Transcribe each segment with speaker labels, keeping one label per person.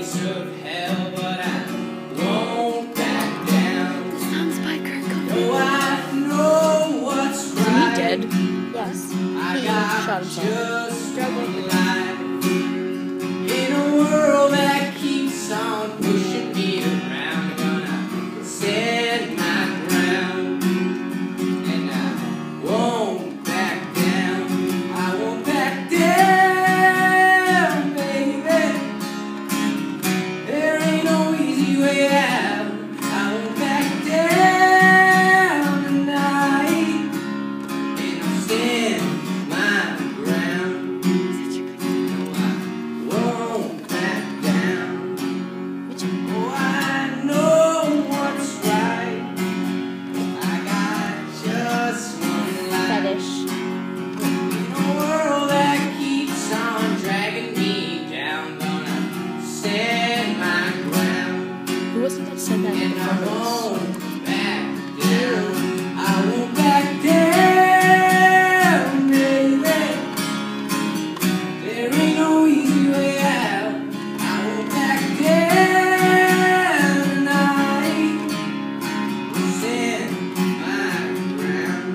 Speaker 1: gates of hell, but I won't back down.
Speaker 2: Sounds by Kurt Cobain.
Speaker 1: No, I know what's
Speaker 2: Is
Speaker 1: right.
Speaker 2: he dead? Yes.
Speaker 1: I
Speaker 2: He
Speaker 1: got
Speaker 2: shot himself.
Speaker 1: just one life in a world that keeps on pushing me around. Gonna stand my ground, and I won't back down. I won't back down, baby. There ain't no easy way out. I won't back down tonight, and I'll stand my ground. No, I won't back down. Oh, I know what's right. I got just one life.
Speaker 2: Fetish.
Speaker 1: In a world that keeps on dragging me down, gonna stand my ground,
Speaker 2: Who was it that said that in
Speaker 1: and
Speaker 2: the
Speaker 1: I
Speaker 2: comments?
Speaker 1: won't back down. I won't back down, baby. There ain't no easy way out. I won't back down tonight. Stand my ground.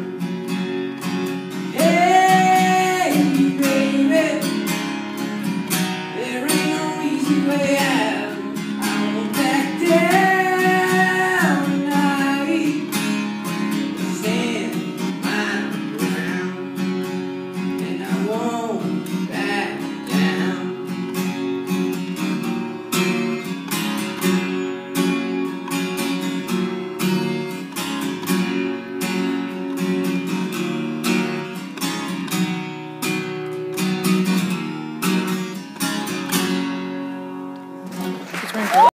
Speaker 1: Hey, baby. There ain't no easy way out.